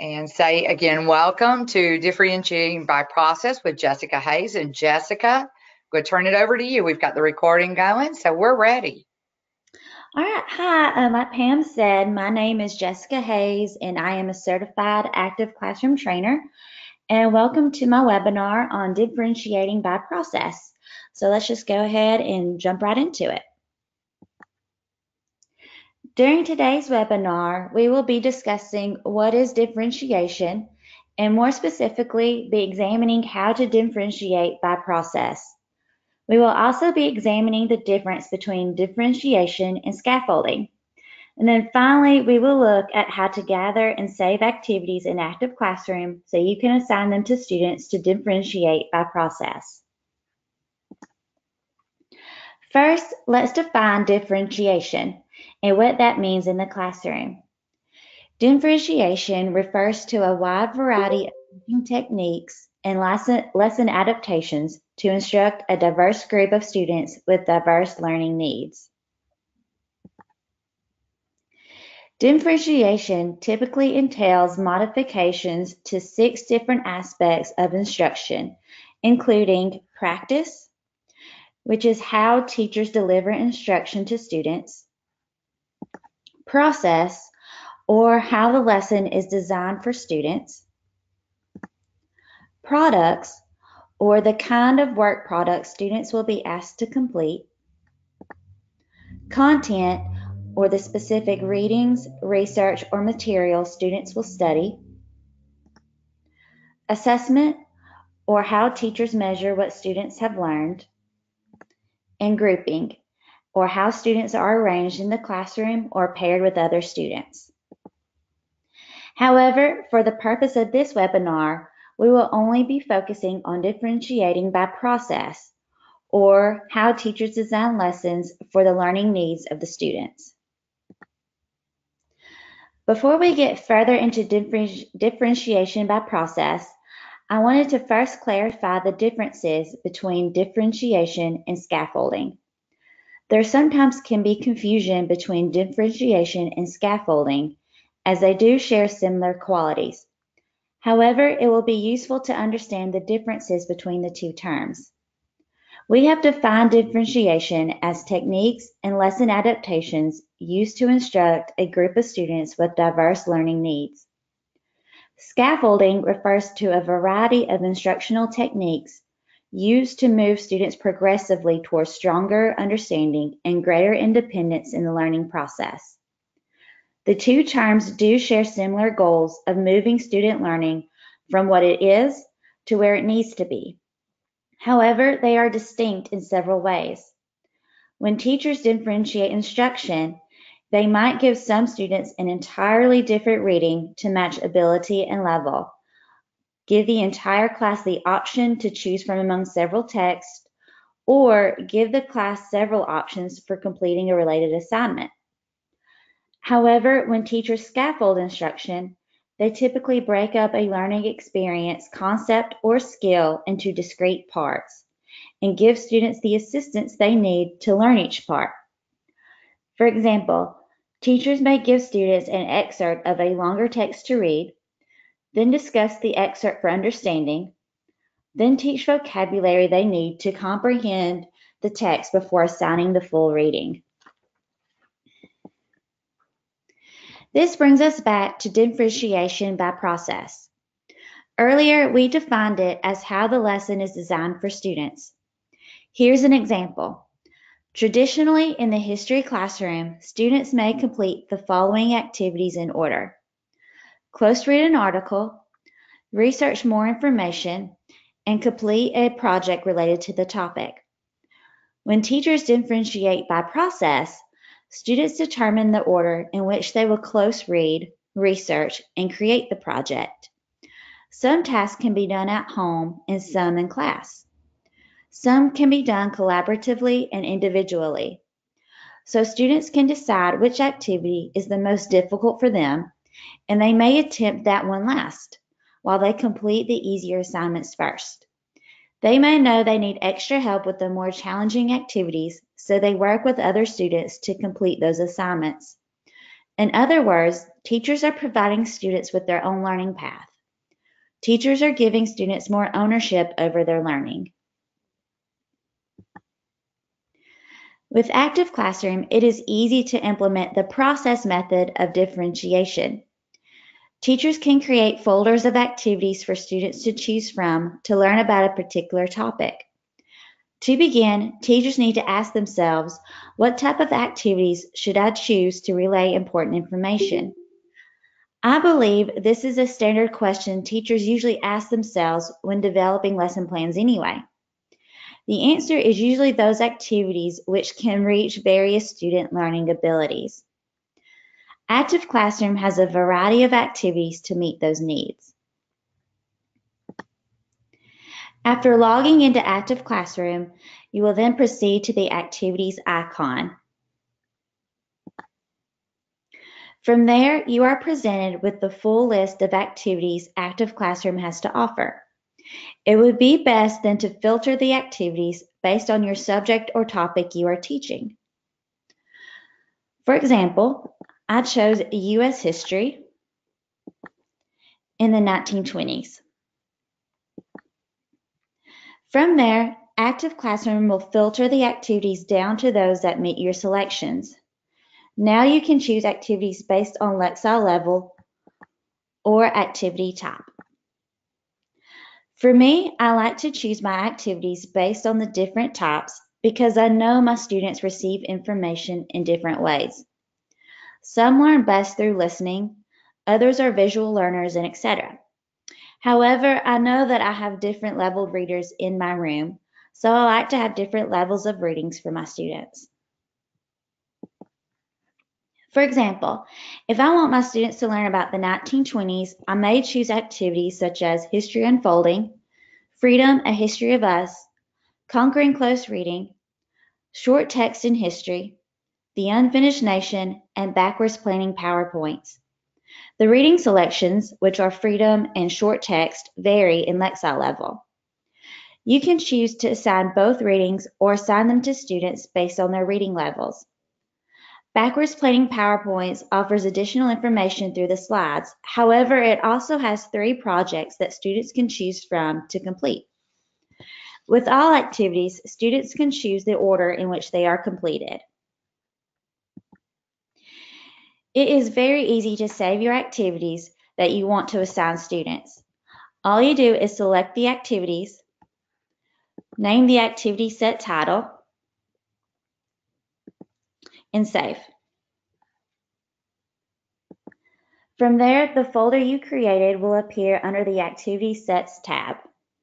And say again, welcome to Differentiating by Process with Jessica Hayes. And Jessica, I'm going to turn it over to you. We've got the recording going, so we're ready. All right. Hi. Like Pam said, my name is Jessica Hayes, and I am a certified active classroom trainer. And welcome to my webinar on differentiating by process. So let's just go ahead and jump right into it. During today's webinar, we will be discussing what is differentiation, and more specifically, be examining how to differentiate by process. We will also be examining the difference between differentiation and scaffolding. And then finally, we will look at how to gather and save activities in Active Classroom so you can assign them to students to differentiate by process. First, let's define differentiation and what that means in the classroom. Differentiation refers to a wide variety of teaching techniques and lesson adaptations to instruct a diverse group of students with diverse learning needs. Differentiation typically entails modifications to 6 different aspects of instruction, including practice, which is how teachers deliver instruction to students, process, or how the lesson is designed for students, products, or the kind of work product students will be asked to complete, content, or the specific readings, research, or materials students will study, assessment, or how teachers measure what students have learned, and grouping, or how students are arranged in the classroom or paired with other students. However, for the purpose of this webinar, we will only be focusing on differentiating by process, or how teachers design lessons for the learning needs of the students. Before we get further into differentiation by process, I wanted to first clarify the differences between differentiation and scaffolding. There sometimes can be confusion between differentiation and scaffolding, as they do share similar qualities. However, it will be useful to understand the differences between the two terms. We have defined differentiation as techniques and lesson adaptations used to instruct a group of students with diverse learning needs. Scaffolding refers to a variety of instructional techniques used to move students progressively towards stronger understanding and greater independence in the learning process. The two terms do share similar goals of moving student learning from what it is to where it needs to be. However, they are distinct in several ways. When teachers differentiate instruction, they might give some students an entirely different reading to match ability and level, give the entire class the option to choose from among several texts, or give the class several options for completing a related assignment. However, when teachers scaffold instruction, they typically break up a learning experience, concept, or skill into discrete parts and give students the assistance they need to learn each part. For example, teachers may give students an excerpt of a longer text to read, then discuss the excerpt for understanding, then teach vocabulary they need to comprehend the text before assigning the full reading. This brings us back to differentiation by process. Earlier, we defined it as how the lesson is designed for students. Here's an example. Traditionally, in the history classroom, students may complete the following activities in order: close read an article, research more information, and complete a project related to the topic. When teachers differentiate by process, students determine the order in which they will close read, research, and create the project. Some tasks can be done at home and some in class. Some can be done collaboratively and individually. So students can decide which activity is the most difficult for them, and they may attempt that one last, while they complete the easier assignments first. They may know they need extra help with the more challenging activities, so they work with other students to complete those assignments. In other words, teachers are providing students with their own learning path. Teachers are giving students more ownership over their learning. With Active Classroom, it is easy to implement the process method of differentiation. Teachers can create folders of activities for students to choose from to learn about a particular topic. To begin, teachers need to ask themselves, what type of activities should I choose to relay important information? I believe this is a standard question teachers usually ask themselves when developing lesson plans anyway. The answer is usually those activities which can reach various student learning abilities. Active Classroom has a variety of activities to meet those needs. After logging into Active Classroom, you will then proceed to the Activities icon. From there, you are presented with the full list of activities Active Classroom has to offer. It would be best then to filter the activities based on your subject or topic you are teaching. For example, I chose U.S. history in the 1920s. From there, Active Classroom will filter the activities down to those that meet your selections. Now you can choose activities based on Lexile level or activity type. For me, I like to choose my activities based on the different types because I know my students receive information in different ways. Some learn best through listening, others are visual learners, and etc. However, I know that I have different leveled readers in my room, so I like to have different levels of readings for my students. For example, if I want my students to learn about the 1920s, I may choose activities such as History Unfolding, Freedom, A History of Us, Conquering Close Reading, Short Text in History, The Unfinished Nation, and Backwards Planning PowerPoints. The reading selections, which are Freedom and Short Text, vary in Lexile level. You can choose to assign both readings or assign them to students based on their reading levels. Backwards Planning PowerPoints offers additional information through the slides. However, it also has 3 projects that students can choose from to complete. With all activities, students can choose the order in which they are completed. It is very easy to save your activities that you want to assign students. All you do is select the activities, name the activity set title, and save. From there, the folder you created will appear under the Activity Sets tab.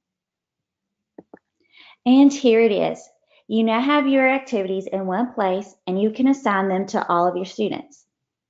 And here it is. You now have your activities in one place and you can assign them to all of your students.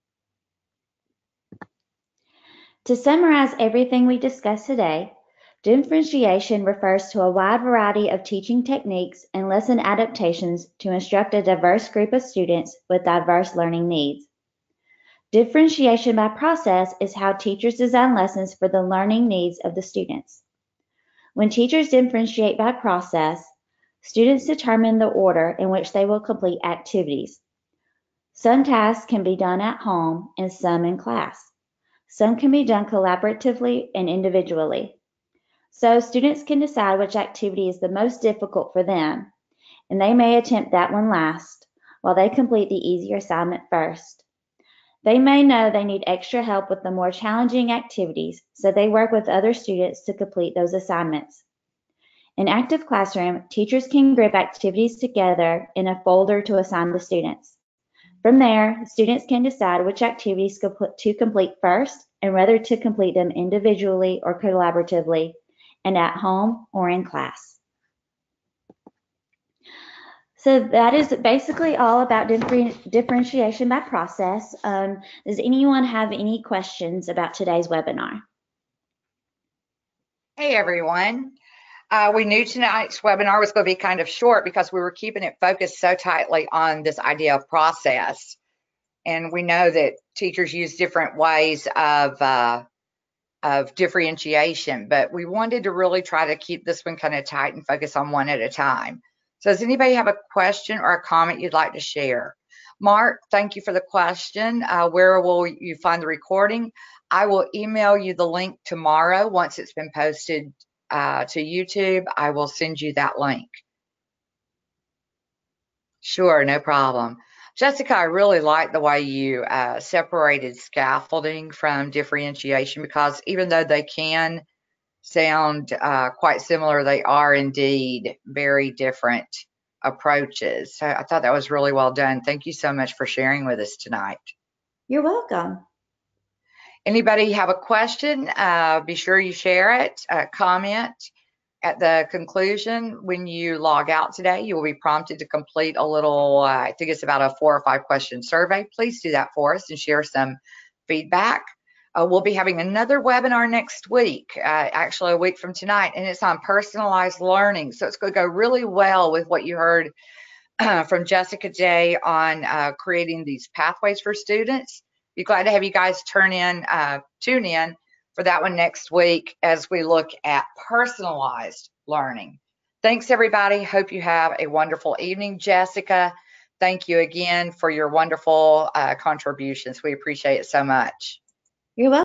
To summarize everything we discussed today, differentiation refers to a wide variety of teaching techniques and lesson adaptations to instruct a diverse group of students with diverse learning needs. Differentiation by process is how teachers design lessons for the learning needs of the students. When teachers differentiate by process, students determine the order in which they will complete activities. Some tasks can be done at home and some in class. Some can be done collaboratively and individually. So students can decide which activity is the most difficult for them, and they may attempt that one last, while they complete the easier assignment first. They may know they need extra help with the more challenging activities, so they work with other students to complete those assignments. In Active Classroom, teachers can group activities together in a folder to assign to students. From there, students can decide which activities to complete first and whether to complete them individually or collaboratively, and at home or in class. So that is basically all about differentiation by process. Does anyone have any questions about today's webinar? Hey, everyone. We knew tonight's webinar was going to be kind of short because we were keeping it focused so tightly on this idea of process. And we know that teachers use different ways of differentiation, but we wanted to really try to keep this one kind of tight and focus on one at a time. So does anybody have a question or a comment you'd like to share? Mark, thank you for the question. Where will you find the recording? I will email you the link tomorrow once it's been posted to YouTube. I will send you that link. Sure, no problem. Jessica, I really like the way you separated scaffolding from differentiation, because even though they can sound quite similar, they are indeed very different approaches. So I thought that was really well done. Thank you so much for sharing with us tonight. You're welcome. Anybody have a question? Be sure you share it, comment. At the conclusion, when you log out today, you will be prompted to complete a little, I think it's about a 4 or 5 question survey. Please do that for us and share some feedback. We'll be having another webinar next week, actually a week from tonight, and it's on personalized learning. So it's going to go really well with what you heard from Jessica J on creating these pathways for students. Be glad to have you guys tune in for that one next week as we look at personalized learning. Thanks, everybody. Hope you have a wonderful evening. Jessica, thank you again for your wonderful contributions. We appreciate it so much. You're welcome.